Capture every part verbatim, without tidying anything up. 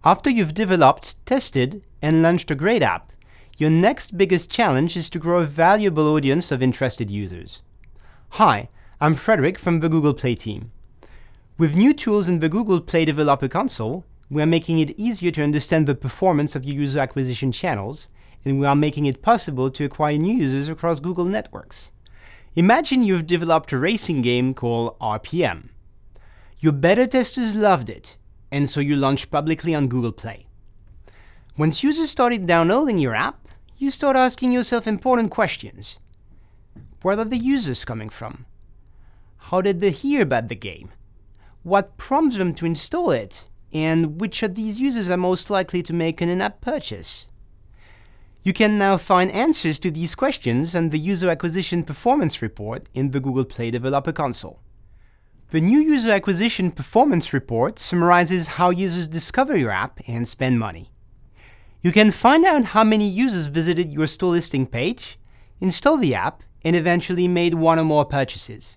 After you've developed, tested, and launched a great app, your next biggest challenge is to grow a valuable audience of interested users. Hi, I'm Frederick from the Google Play team. With new tools in the Google Play Developer Console, we are making it easier to understand the performance of your user acquisition channels, and we are making it possible to acquire new users across Google networks. Imagine you've developed a racing game called R P M. Your beta testers loved it, and so you launched publicly on Google Play. Once users started downloading your app, you start asking yourself important questions. Where are the users coming from? How did they hear about the game? What prompts them to install it? And which of these users are most likely to make an in-app purchase? You can now find answers to these questions in the User Acquisition Performance Report in the Google Play Developer Console. The new User Acquisition Performance Report summarizes how users discover your app and spend money. You can find out how many users visited your store listing page, installed the app, and eventually made one or more purchases.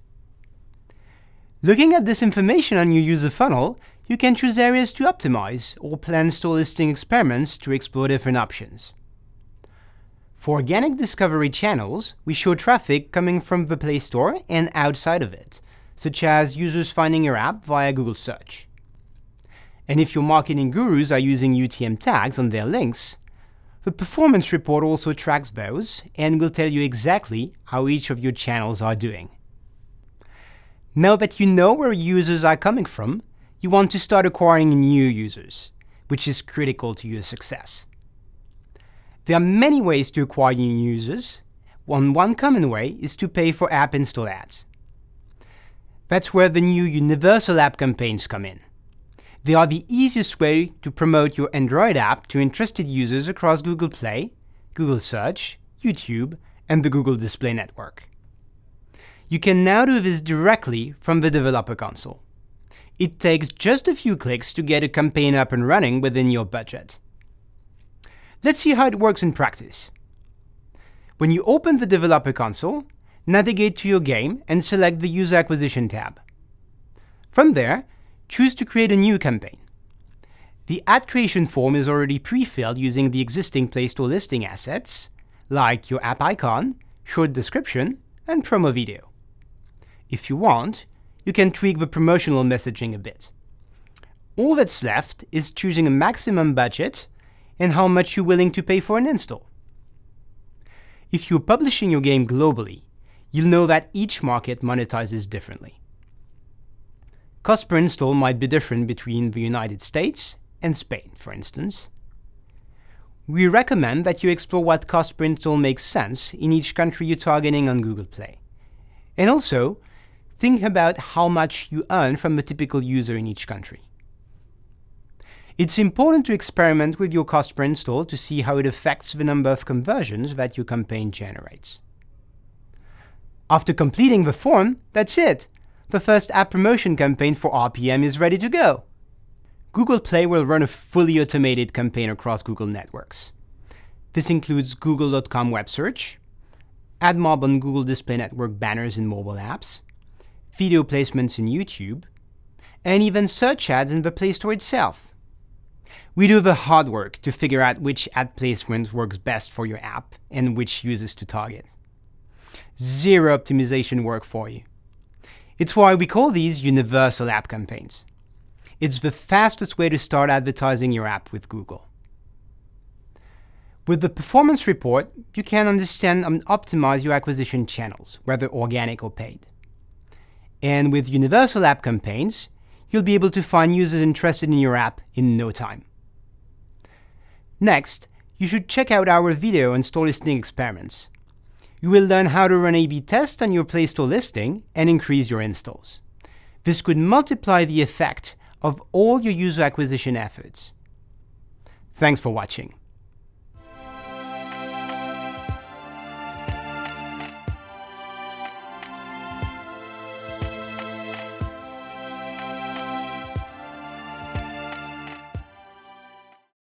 Looking at this information on your user funnel, you can choose areas to optimize or plan store listing experiments to explore different options. For organic discovery channels, we show traffic coming from the Play Store and outside of it, such as users finding your app via Google search. And if your marketing gurus are using U T M tags on their links, the performance report also tracks those and will tell you exactly how each of your channels are doing. Now that you know where users are coming from, you want to start acquiring new users, which is critical to your success. There are many ways to acquire new users. One, one common way is to pay for app install ads. That's where the new universal app campaigns come in. They are the easiest way to promote your Android app to interested users across Google Play, Google Search, YouTube, and the Google Display Network. You can now do this directly from the Developer Console. It takes just a few clicks to get a campaign up and running within your budget. Let's see how it works in practice. When you open the Developer Console, navigate to your game and select the User Acquisition tab. From there, choose to create a new campaign. The ad creation form is already pre-filled using the existing Play Store listing assets, like your app icon, short description, and promo video. If you want, you can tweak the promotional messaging a bit. All that's left is choosing a maximum budget and how much you're willing to pay for an install. If you're publishing your game globally, you'll know that each market monetizes differently. Cost per install might be different between the United States and Spain, for instance. We recommend that you explore what cost per install makes sense in each country you're targeting on Google Play. And also, think about how much you earn from a typical user in each country. It's important to experiment with your cost per install to see how it affects the number of conversions that your campaign generates. After completing the form, that's it! The first app promotion campaign for R P M is ready to go. Google Play will run a fully automated campaign across Google networks. This includes Google dot com web search, AdMob on Google Display Network banners in mobile apps, video placements in YouTube, and even search ads in the Play Store itself. We do the hard work to figure out which ad placement works best for your app and which users to target. Zero optimization work for you. It's why we call these universal app campaigns. It's the fastest way to start advertising your app with Google. With the performance report, you can understand and optimize your acquisition channels, whether organic or paid. And with universal app campaigns, you'll be able to find users interested in your app in no time. Next, you should check out our video on store listing experiments. You will learn how to run A B tests on your Play Store listing and increase your installs. This could multiply the effect of all your user acquisition efforts. Thanks for watching.